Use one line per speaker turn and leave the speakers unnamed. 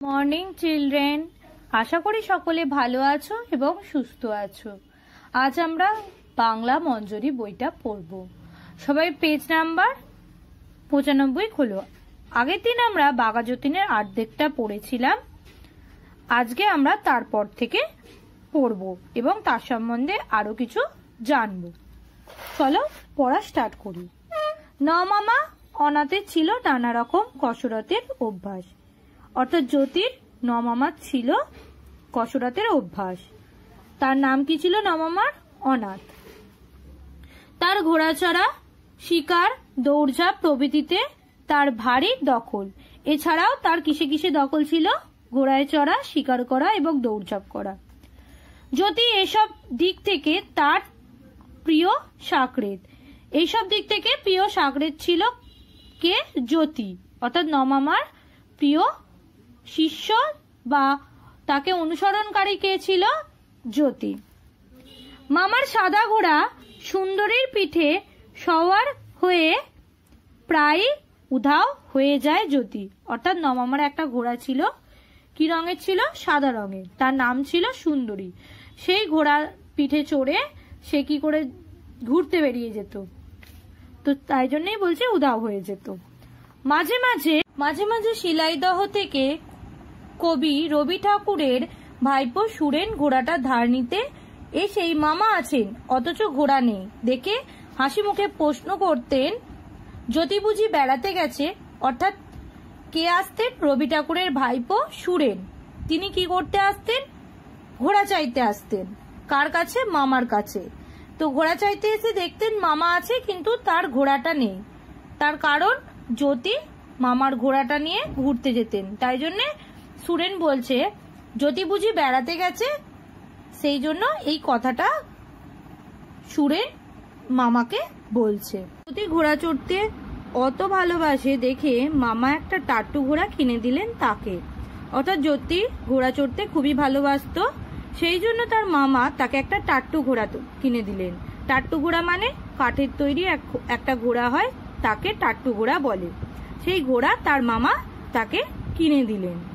Morning children, আশা করি সকলে ভালো আছো এবং সুস্থ আছো। আজ আমরা বাংলা মঞ্জরি বইটা পড়ব। সবাই পেজ নাম্বার 95 খোলো। আগের দিন আমরা বাঘা যতীনের অর্ধেকটা পড়েছিলাম, আজকে আমরা তারপর থেকে পড়ব এবং তার সম্বন্ধে আরো কিছু জানবো। চলো পড়া স্টার্ট করি। মামা অনাথের ছিল নানা রকম কসরতের অভ্যাস, অর্থাৎ জ্যোতির মামার ছিল কসরতের অভ্যাস। তার নাম কি ছিল মামার? অনাথ। তার ঘোড়াচড়া, শিকার, দৌড়ঝাঁপ প্রভৃতিতে তার ভারী দখল। এছাড়াও তার কিসে কিসে দখল ছিল? ঘোড়ায় চড়া, শিকার করা এবং দৌড়ঝাঁপ করা। জ্যোতি এসব দিক থেকে তার প্রিয় সাকরেত। এইসব দিক থেকে প্রিয় সাকরেত ছিল কে? জ্যোতি, অর্থাৎ নমামার প্রিয় শিষ্য বা তাকে অনুসরণকারী কে ছিল? জ্যোতি। মামার সাদা ঘোড়া সুন্দরীর পিঠে সওয়ার হয়ে প্রায় উধাও হয়ে যায় জ্যোতি। অর্থাৎ নমামার একটা ঘোড়া ছিল, কি রঙের ছিল? সাদা রঙের। তার নাম ছিল সুন্দরী। সেই ঘোড়ার পিঠে চড়ে সে কি করে ঘুরতে বেরিয়ে যেত, তো তাই জন্যই বলছে উধাও হয়ে যেত। মাঝে মাঝে শিলাইদহ থেকে কবি রবি ঠাকুরের ভাইপো সুরেন ঘোড়াটা ধার নিতে এসেই মামা আছেন অথচ ঘোড়া নেই দেখে হাসি মুখে প্রশ্ন করতেন, জ্যোতি বুঝি বেড়াতে গেছে? অর্থাৎ কে আসতেন? রবি ঠাকুরের ভাইপো সুরেন। তিনি কি করতে আসতেন? ঘোড়া চাইতে আসতেন। কার কাছে? মামার কাছে। তো ঘোড়া চাইতে এসে দেখতেন মামা আছে কিন্তু তার ঘোড়াটা নেই। তার কারণ জ্যোতি মামার ঘোড়াটা নিয়ে ঘুরতে যেতেন। তাই জন্যে সুরেন বলছে জ্যোতি বুঝি বেড়াতে গেছে, সেই জন্য এই কথাটা সুরেন মামাকে বলছে। জ্যোতি ঘোড়া চড়তে অত ভালোবাসে দেখে মামা একটা টাট্টু ঘোড়া কিনে দিলেন তাকে। অর্থাৎ জ্যোতি ঘোড়া চড়তে খুবই ভালোবাসতো, সেই জন্য তার মামা তাকে একটা টাট্টু ঘোড়া কিনে দিলেন। টাট্টু ঘোড়া মানে কাঠের তৈরি একটা ঘোড়া হয়, তাকে টাট্টু ঘোড়া বলে। সেই ঘোড়া তার মামা তাকে কিনে দিলেন।